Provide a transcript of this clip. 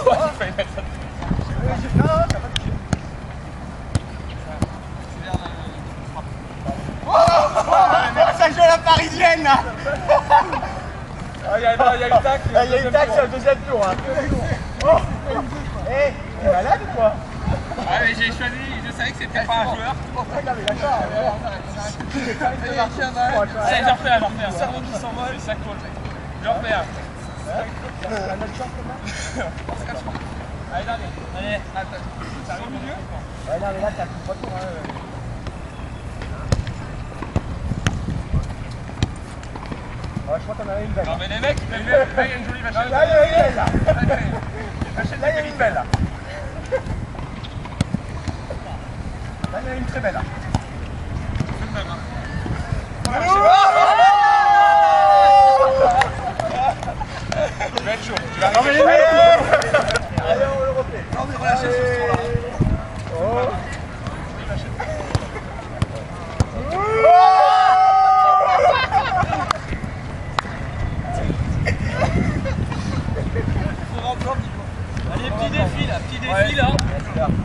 Ça joue à la parisienne là. Il y a eu tac. Il y a eu tac sur le deuxième tour. Oh. Eh, t'es malade ou quoi? Ah mais j'ai choisi, je savais que c'était pas un joueur. D'accord. Allez, j'en refais un. Cerveau qui s'envole. C'est ça cool. J'en refais un. Allez, dernier. Allez, attends. Ça arrive au milieu? Ouais, non, mais là, t'as plus 3 tours. Ouais, je crois qu'on en a une belle. Non, mais les mecs, là, il y a une jolie machine. Là, il y a une belle, là. Là, il y a une belle, là. Là, il y a une très belle, là. Tu vas être chaud. Tu vas arriver. Allez, on le refait. Non, mais relâchez ce tour-là. Allez, petit défi là,